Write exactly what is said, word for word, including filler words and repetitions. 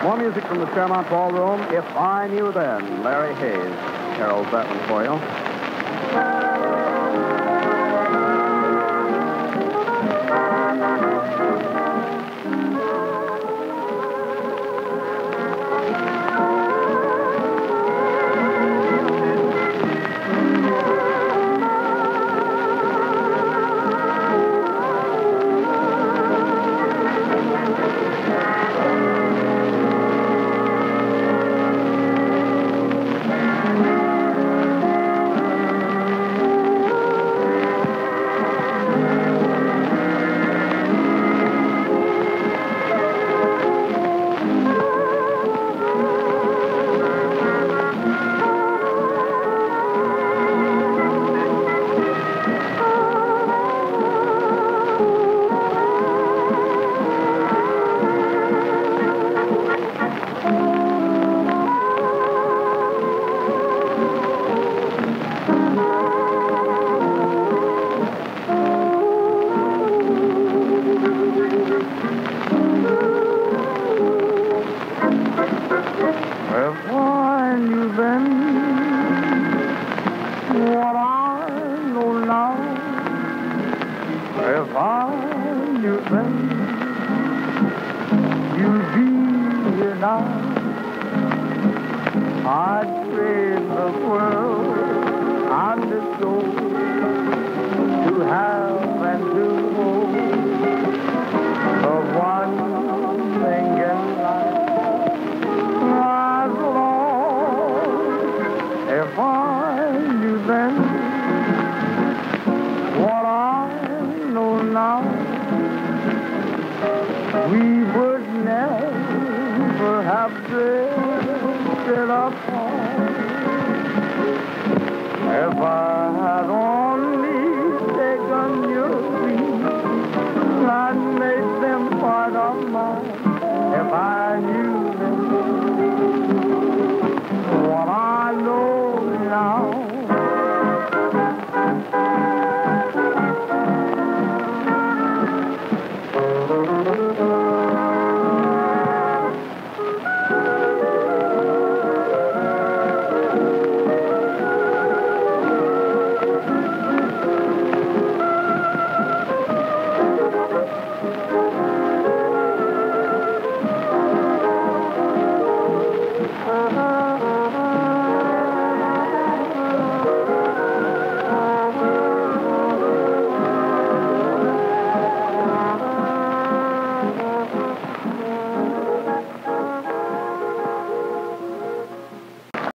More music from the Fairmont Ballroom. If I Knew Then, Larry Hayes carols that one for you. If I knew then you'd be here now, I'd trade the world and its gold to have and to hold. The one thing in life I've lost. If I knew then what I know now, we would never have drifted apart. If I had